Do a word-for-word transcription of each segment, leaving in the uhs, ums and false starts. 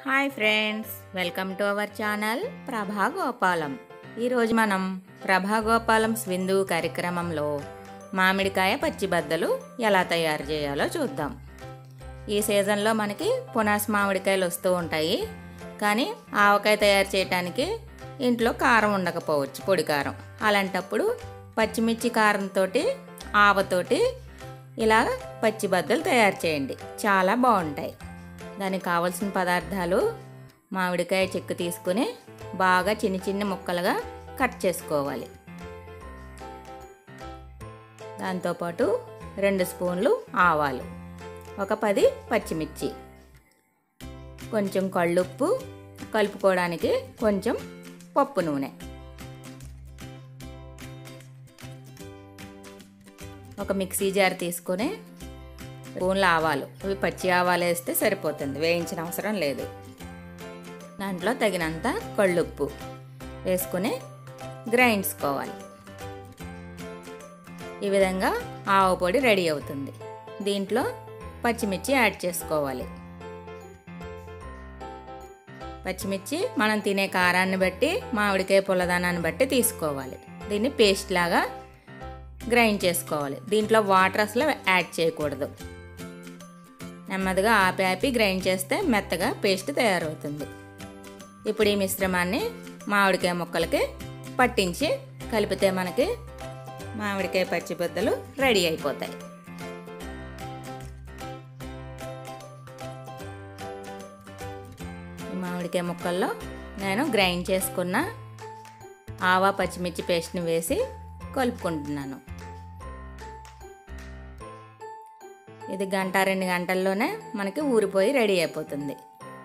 Hi friends, welcome to our channel Prabha Gopalam. ఈరోజు మనం ప్రభా గోపాలం విందు కార్యక్రమంలో మామిడికాయ పచ్చి బద్దలు ఎలా తయారు చేయాలో చూద్దాం. ఈ సీజన్లో మనకి పునాస్ మామిడికాయలు వస్తూ ఉంటాయి, కానీ ఆవకాయ తయారు చేయడానికి ఇంట్లో కారం ఉండకపోవచ్చు, పొడి కారం. అలాంటప్పుడు పచ్చిమిర్చి కారంతో ఆవతోటి ఇలా పచ్చి బద్దలు తయారు చేయండి, చాలా బాగుంటాయి. దానికి కావలసిన పదార్థాలు: మామిడికాయ చెక్కు తీసుకుని బాగా చిన్న చిన్న ముక్కలుగా కట్ చేసుకోవాలి. దాంతోపాటు రెండు స్పూన్లు ఆవాలు, ఒక పది పచ్చిమిర్చి, కొంచెం కళ్ళుప్పు, కలుపుకోవడానికి కొంచెం పప్పు నూనె, ఒక మిక్సీ జార్ తీసుకొని స్పూన్లు ఆవాలు, ఇవి పచ్చి ఆవాలు వేస్తే సరిపోతుంది, వేయించిన అవసరం లేదు. దాంట్లో తగినంత కళ్ళుప్పు వేసుకుని గ్రైండ్సుకోవాలి. ఈ విధంగా ఆవ పొడి రెడీ అవుతుంది. దీంట్లో పచ్చిమిర్చి యాడ్ చేసుకోవాలి. పచ్చిమిర్చి మనం తినే కారాన్ని బట్టి, మామిడికాయ పుల్లదనాన్ని బట్టి తీసుకోవాలి. దీన్ని పేస్ట్ లాగా గ్రైండ్ చేసుకోవాలి. దీంట్లో వాటర్ అసలు యాడ్ చేయకూడదు. నెమ్మదిగా ఆపి ఆపి గ్రైండ్ చేస్తే మెత్తగా పేస్ట్ తయారవుతుంది. ఇప్పుడు ఈ మిశ్రమాన్ని మామిడికాయ ముక్కలకి పట్టించి కలిపితే మనకి మామిడికాయ పచ్చి బద్దలు రెడీ అయిపోతాయి. ఈ మామిడికాయ ముక్కల్లో నేను గ్రైండ్ చేసుకున్న ఆవా పచ్చిమిర్చి పేస్ట్ని వేసి కలుపుకుంటున్నాను. ఇది గంట రెండు గంటల్లోనే మనకి ఊరిపోయి రెడీ అయిపోతుంది.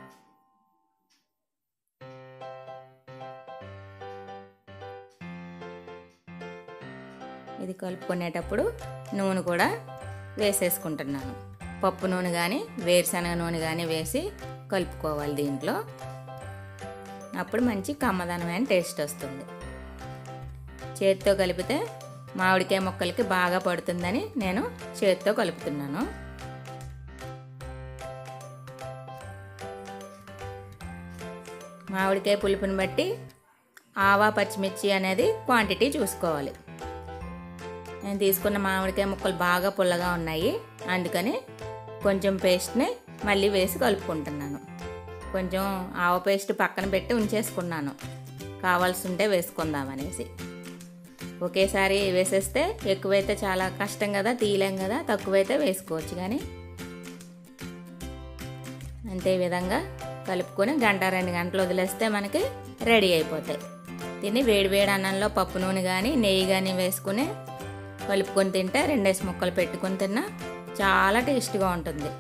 ఇది కలుపుకునేటప్పుడు నూనె కూడా వేసేసుకుంటున్నాను. పప్పు నూనె కానీ వేరుశనగ నూనె కానీ వేసి కలుపుకోవాలి. దీంట్లో అప్పుడు మంచి కమ్మదనమైన టేస్ట్ వస్తుంది. చేతితో కలిపితే మామిడికాయ ముక్కలకి బాగా పడుతుందని నేను చేతితో కలుపుతున్నాను. మామిడికాయ పులుపుని బట్టి ఆవా పచ్చిమిర్చి అనేది క్వాంటిటీ చూసుకోవాలి. నేను తీసుకున్న మామిడికాయ ముక్కలు బాగా పుల్లగా ఉన్నాయి, అందుకని కొంచెం పేస్ట్ని మళ్ళీ వేసి కలుపుకుంటున్నాను. కొంచెం ఆవ పేస్ట్ పక్కన పెట్టి ఉంచేసుకున్నాను, కావాల్సి ఉంటే వేసుకుందామనేసి. ఒకేసారి వేసేస్తే ఎక్కువైతే చాలా కష్టం కదా, తీయలేం కదా, తక్కువైతే వేసుకోవచ్చు. కానీ అంతే విధంగా కలుపుకొని గంట రెండు గంటలు వదిలేస్తే మనకి రెడీ అయిపోతాయి. దీన్ని వేడి వేడి అన్నంలో పప్పు నూనె కానీ నెయ్యి కానీ వేసుకుని కలుపుకొని తింటే రెండేసి ముక్కలు పెట్టుకొని తిన్నా చాలా టేస్ట్గా ఉంటుంది.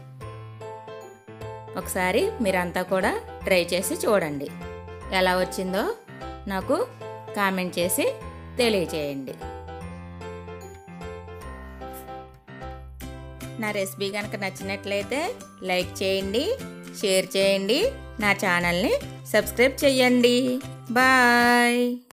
ఒకసారి మీరంతా కూడా ట్రై చేసి చూడండి. ఎలా వచ్చిందో నాకు కామెంట్ చేసి తెలియచేయండి. నా రెసిపీ కనుక నచ్చినట్లయితే లైక్ చేయండి, షేర్ చేయండి, నా ఛానల్ని సబ్స్క్రైబ్ చేయండి. బాయ్.